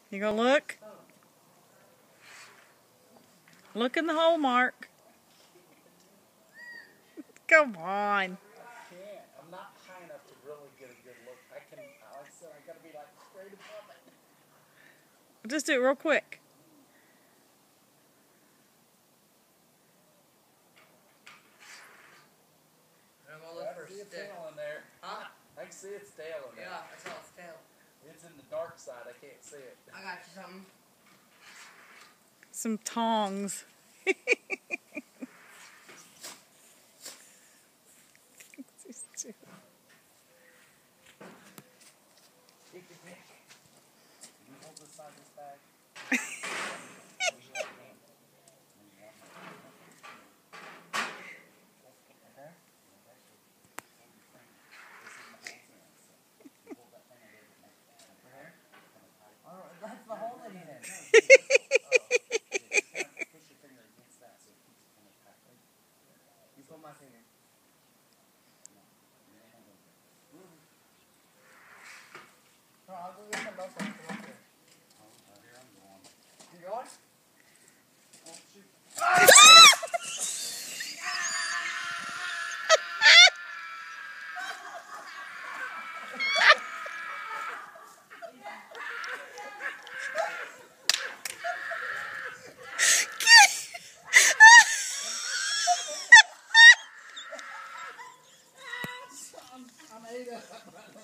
You gonna look? Look in the hole, Mark. Come on. I can't. I'm not high enough to really get a good look. I can, like I said, I gotta be like straight above it. Just do it real quick. I'm gonna look for I see a its stick. tail in there. Huh? I can see its tail in there. Yeah, I saw its tail. It's in the dark side. I can't see it. I got you something. Some tongs. Pick the pick. Can you hold this side of this bag? That's the hole that he's in. Push your finger against that so it keeps it kind of tight. You hold my finger. No, I'll go get some milk and come up here. Here I'm going. You going? Oh, shoot. I'm ate up.